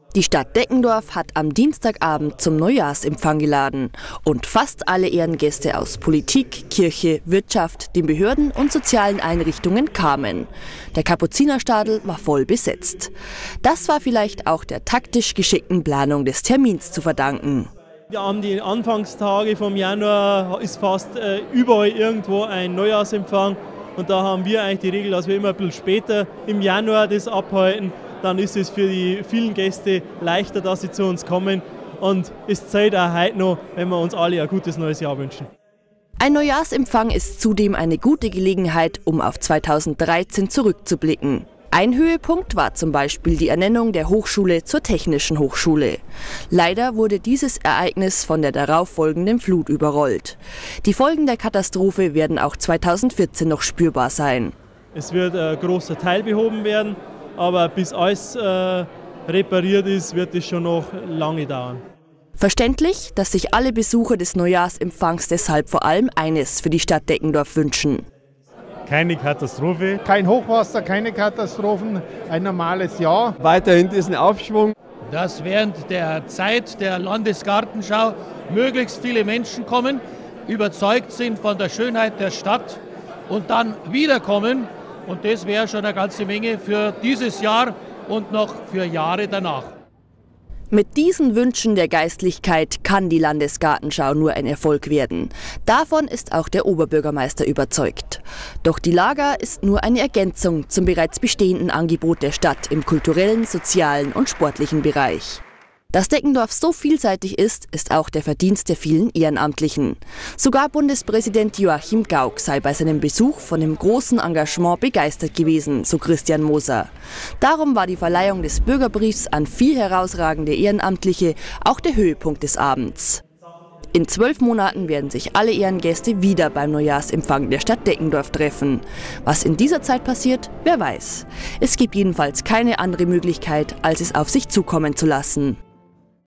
Die Stadt Deckendorf hat am Dienstagabend zum Neujahrsempfang geladen und fast alle Ehrengäste aus Politik, Kirche, Wirtschaft, den Behörden und sozialen Einrichtungen kamen. Der Kapuzinerstadel war voll besetzt. Das war vielleicht auch der taktisch geschickten Planung des Termins zu verdanken. An die Anfangstage vom Januar ist fast überall irgendwo ein Neujahrsempfang und da haben wir eigentlich die Regel, dass wir immer ein bisschen später im Januar das abhalten. Dann ist es für die vielen Gäste leichter, dass sie zu uns kommen. Und es zählt auch heute noch, wenn wir uns alle ein gutes neues Jahr wünschen. Ein Neujahrsempfang ist zudem eine gute Gelegenheit, um auf 2013 zurückzublicken. Ein Höhepunkt war zum Beispiel die Ernennung der Hochschule zur Technischen Hochschule. Leider wurde dieses Ereignis von der darauffolgenden Flut überrollt. Die Folgen der Katastrophe werden auch 2014 noch spürbar sein. Es wird ein großer Teil behoben werden. Aber bis alles repariert ist, wird es schon noch lange dauern. Verständlich, dass sich alle Besucher des Neujahrsempfangs deshalb vor allem eines für die Stadt Deckendorf wünschen. Keine Katastrophe. Kein Hochwasser, keine Katastrophen, ein normales Jahr. Weiterhin diesen Aufschwung. Dass während der Zeit der Landesgartenschau möglichst viele Menschen kommen, überzeugt sind von der Schönheit der Stadt und dann wiederkommen. Und das wäre schon eine ganze Menge für dieses Jahr und noch für Jahre danach. Mit diesen Wünschen der Geistlichkeit kann die Landesgartenschau nur ein Erfolg werden. Davon ist auch der Oberbürgermeister überzeugt. Doch die Lager ist nur eine Ergänzung zum bereits bestehenden Angebot der Stadt im kulturellen, sozialen und sportlichen Bereich. Dass Deckendorf so vielseitig ist, ist auch der Verdienst der vielen Ehrenamtlichen. Sogar Bundespräsident Joachim Gauck sei bei seinem Besuch von dem großen Engagement begeistert gewesen, so Christian Moser. Darum war die Verleihung des Bürgerbriefs an 4 herausragende Ehrenamtliche auch der Höhepunkt des Abends. In 12 Monaten werden sich alle Ehrengäste wieder beim Neujahrsempfang der Stadt Deckendorf treffen. Was in dieser Zeit passiert, wer weiß. Es gibt jedenfalls keine andere Möglichkeit, als es auf sich zukommen zu lassen.